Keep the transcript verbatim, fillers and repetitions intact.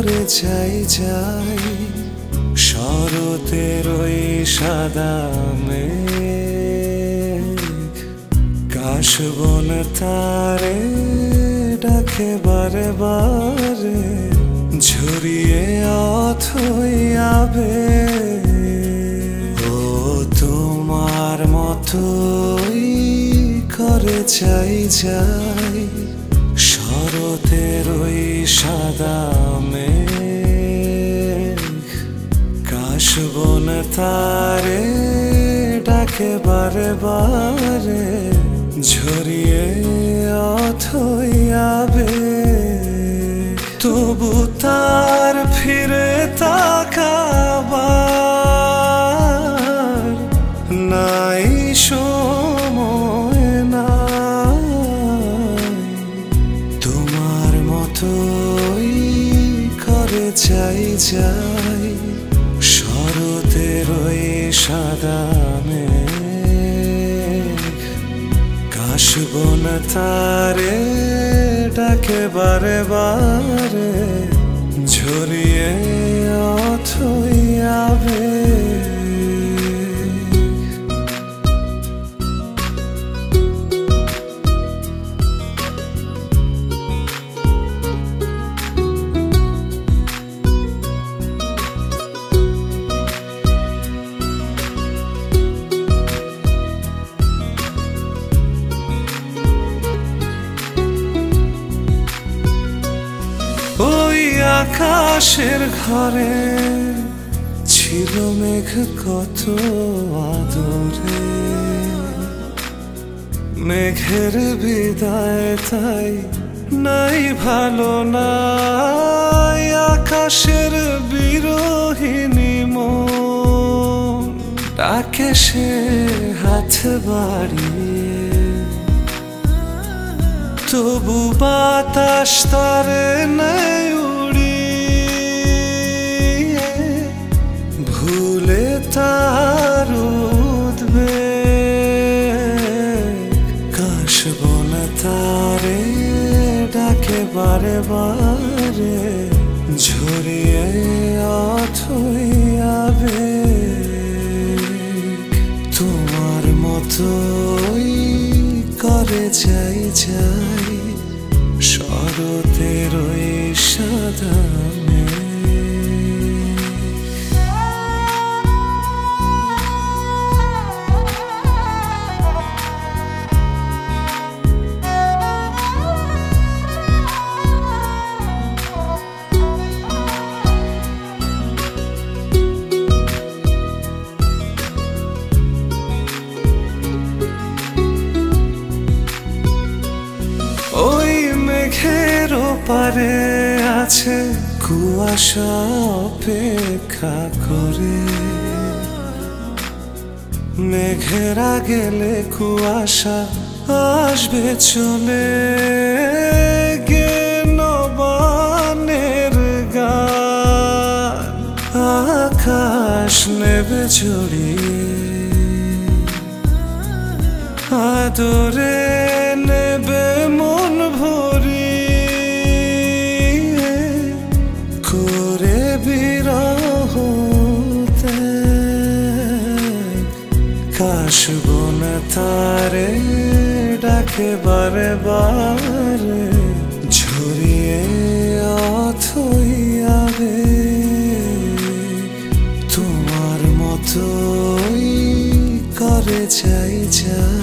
করে চাই যাই শরতের ওই সাদা মেঘ কাশবন তারে ডাকে বারে বারে ঝরিয়ে অথই আবেগ ও তোমার মতোই করে চাই যাই শরতের ওই সাদা মেঘ কাশবন তারে ডাকে বারে বারে ঝরিয়ে অথই আবেগ তবু তার ফিরে তাকাবার নাই সময় নাই তোমার মতোই করে চাই যাই শরতের ওই সাদা মেঘ কাশবন তারে ডাকে বারে বারে ঝরিয়ে অথই আবেগ ওই আকাশের ঘরে ছিল মেঘ কত আদরে মেঘের বিদায় তাই নাই ভালো নাই আকাশের বিরোহিনী মন ডাকে সে হাত বাড়িয়ে তবু বাতাস তারে নাই উড়িয়ে ভুলে তার উদ্বেগ কাশবন তারে ডাকে বারে বারে ঝরিয়ে অথই আবেগ তোমার মতোই করে চাই যাই শরতের ওই সাদা মেঘ ওই মেঘের পারে আছে কুয়াশা অপেক্ষা করে মেঘেরা গেলে কুয়াশা আসবে চলে গে নবানের গান আকাশ নেবে জড়িয়ে আদরে নেবে মন ভরিয়ে করে বিরহ কাশবন তারে ডাকে বারে বারে ঝরিয়ে অথই আবেগ তোমার মতোই করে চাই যাই